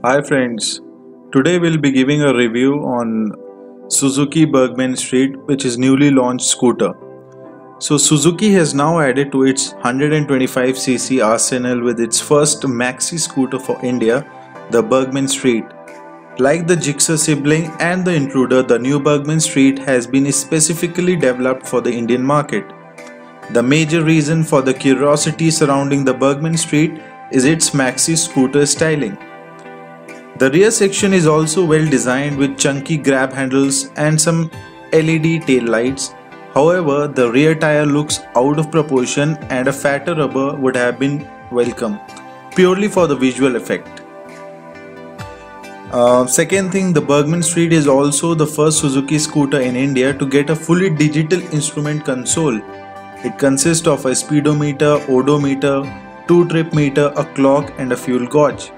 Hi friends, today we'll be giving a review on Suzuki Bergman Street, which is newly launched scooter. So Suzuki has now added to its 125cc arsenal with its first maxi scooter for India, the Bergman Street. Like the Gixxer sibling and the Intruder, the new Bergman Street has been specifically developed for the Indian market. The major reason for the curiosity surrounding the Bergman Street is its maxi scooter styling. The rear section is also well designed with chunky grab handles and some LED tail lights. However, the rear tire looks out of proportion and a fatter rubber would have been welcome, purely for the visual effect. Second thing, the Bergman Street is also the first Suzuki scooter in India to get a fully digital instrument console. It consists of a speedometer, odometer, 2-trip meter, a clock and a fuel gauge.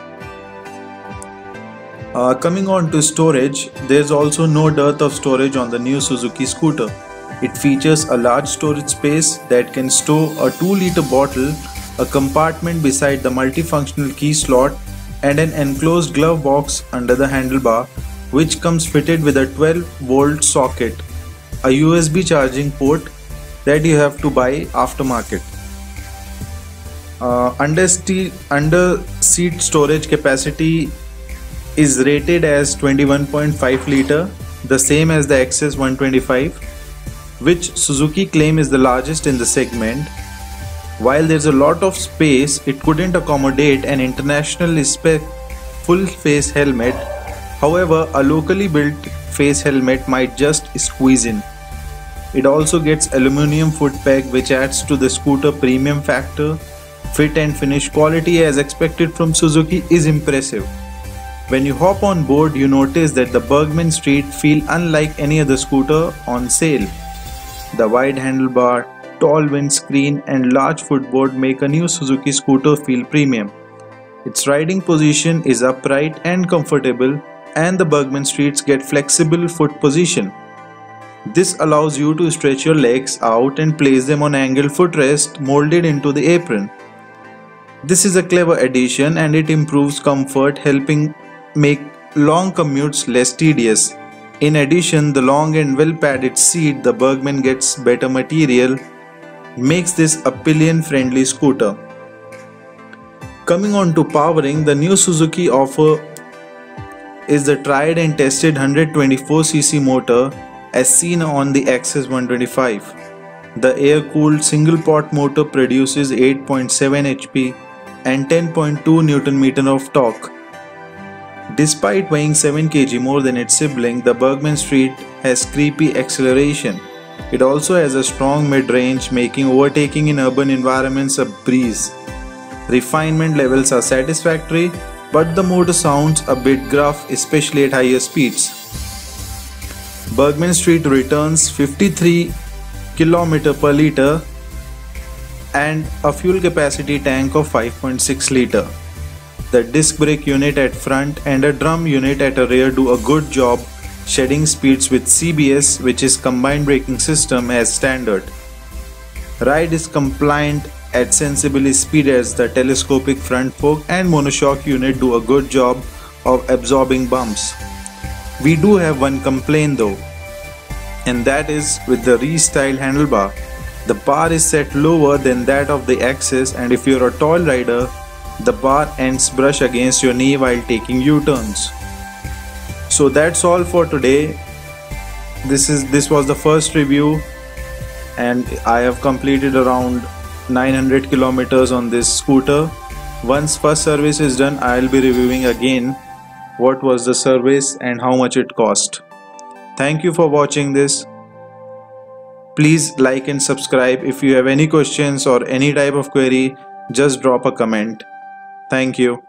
Coming on to storage, there is also no dearth of storage on the new Suzuki scooter. It features a large storage space that can store a 2-liter bottle, a compartment beside the multifunctional key slot, and an enclosed glove box under the handlebar, which comes fitted with a 12-volt socket, a USB charging port that you have to buy aftermarket. Under seat storage capacity is rated as 21.5 liter, the same as the XS 125, which Suzuki claim is the largest in the segment. While there's a lot of space, it couldn't accommodate an international spec full face helmet. However, a locally built face helmet might just squeeze in. It also gets aluminum foot peg, which adds to the scooter premium factor. Fit and finish quality as expected from Suzuki is impressive. When you hop on board, you notice that the Bergman Street feels unlike any other scooter on sale. The wide handlebar, tall windscreen and large footboard make a new Suzuki scooter feel premium. Its riding position is upright and comfortable, and the Bergman Streets get flexible foot position. This allows you to stretch your legs out and place them on angled footrest molded into the apron. This is a clever addition and it improves comfort, helping make long commutes less tedious. In addition, the long and well padded seat the Bergman gets better material, makes this a pillion friendly scooter. Coming on to powering, the new Suzuki offer is the tried and tested 124cc motor as seen on the XS 125. The air-cooled single-pot motor produces 8.7 HP and 10.2 Nm of torque. Despite weighing 7 kg more than its sibling, the Bergman Street has creepy acceleration. It also has a strong mid-range, making overtaking in urban environments a breeze. Refinement levels are satisfactory, but the motor sounds a bit gruff, especially at higher speeds. Bergman Street returns 53 km per liter and a fuel capacity tank of 5.6 liter. The disc brake unit at front and a drum unit at a rear do a good job shedding speeds with CBS, which is combined braking system, as standard. Ride is compliant at sensible speed as the telescopic front fork and monoshock unit do a good job of absorbing bumps. We do have one complaint though, and that is with the restyled handlebar. The bar is set lower than that of the XS, and if you're a tall rider, the bar ends brush against your knee while taking U-turns. So that's all for today. This was the first review and I have completed around 900 kilometers on this scooter. Once first service is done, I'll be reviewing again what was the service and how much it cost. Thank you for watching this. Please like and subscribe. If you have any questions or any type of query, just drop a comment. Thank you.